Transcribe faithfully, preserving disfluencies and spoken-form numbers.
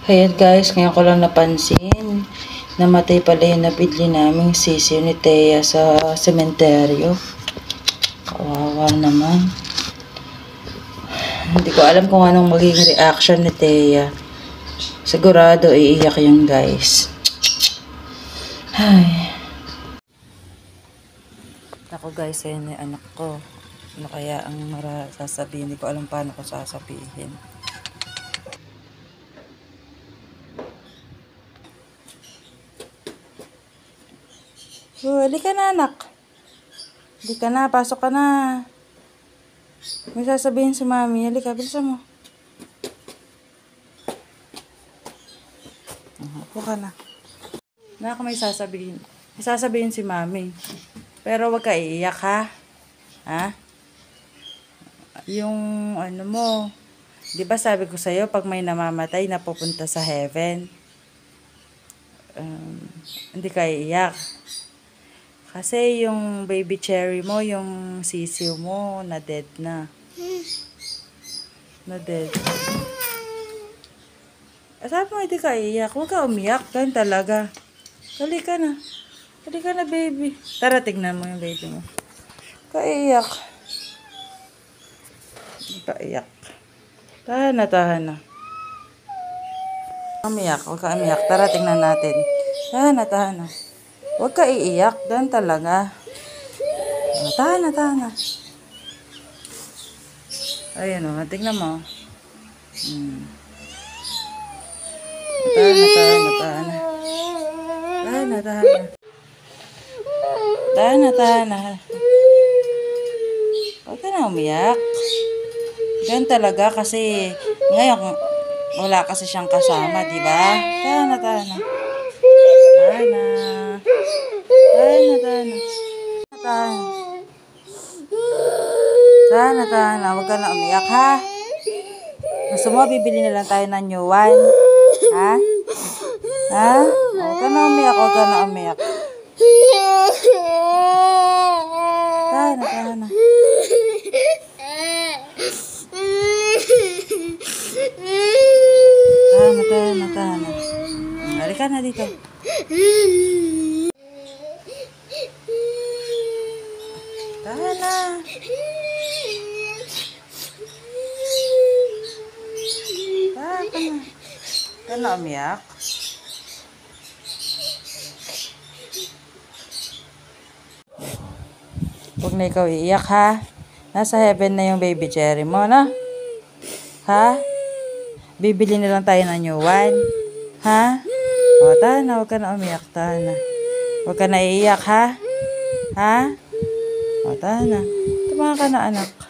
Ayan guys, ngayon ko lang napansin. Namatay pala yung nabidli naming sisiw ni Thea sa sementeryo. Kawawa naman. Hindi ko alam kung anong magiging reaction ni Thea. Sigurado iiyak yun guys. Ay. Ako guys, ayun yung anak ko. Ano kaya ang mara sasabihin? Hindi ko alam paano ko sasabihin. Oh, halika na anak. Halika na, pasok ka na. May sasabihin si mami. Halika, bilisan mo. Upo ka na. Anak, may sasabihin. May sasabihin si mami. Pero wag ka iiyak ha. Ha? Yung ano mo. Di ba sabi ko sa'yo, pag may namamatay, napupunta sa heaven. Um, hindi ka iiyak. Kasi yung baby cherry mo, yung sisiw mo, na dead na. Na dead. Sabi mo, hindi ka iiyak. Huwag ka umiyak. Ganun talaga. Halika na. Halika na, baby. Tara, tignan mo yung baby mo. Huwag ka iiyak. Huwag ka iiyak. Tahan na, tahan na. Umiyak. Huwag ka umiyak. Tara, tignan natin. Tahan na, tahan na. Huwag ka iiyak. Ganun talaga. Tahan na, tahan na. Ayan o. Tignan mo. Hmm. Tahan na, tahan na, tahan na. Tahan na, tahan na. Tahan na, tahan na. Huwag ka na umiyak. Ganun talaga kasi ngayon wala kasi siyang kasama, di ba? Tahan na, tahan na. Tahan na. Tahan na, tahan na. Tahan na. Tahan na, tahan na. Huwag ka na umiyak, ha? Gusto mo, bibili na lang tayo ng new one? Ha? Ha? Huwag ka na umiyak, huwag ka na umiyak. Tahan na, tahan na. Tahan na, tahan na, tahan na. Halika na dito. Tahan na. Tahan ka na. Ka na umiyak. Huwag na ikaw iiyak, ha? Nasa heaven na yung baby cherry mo, no? Ha? Bibili na lang tayo ng new one. Ha? O, tahan na. Huwag ka na umiyak. Tahan na. Huwag ka na iiyak, ha? Ha? O, tahan na. Tumahan ka na, anak.